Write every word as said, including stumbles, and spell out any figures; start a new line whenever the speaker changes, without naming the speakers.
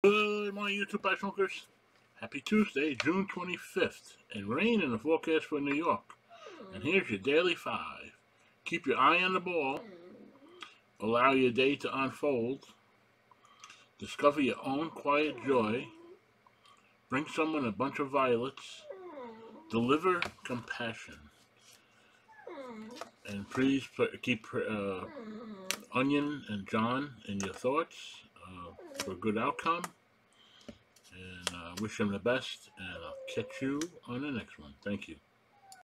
Good morning, YouTube Bike Smokers. Happy Tuesday, June twenty-fifth, and rain in the forecast for New York. And here's your daily five. Keep your eye on the ball. Allow your day to unfold. Discover your own quiet joy. Bring someone a bunch of violets. Deliver compassion. And please keep uh, Onion and John in your thoughts uh, for a good outcome. And uh, wish them the best, and I'll catch you on the next one. Thank you.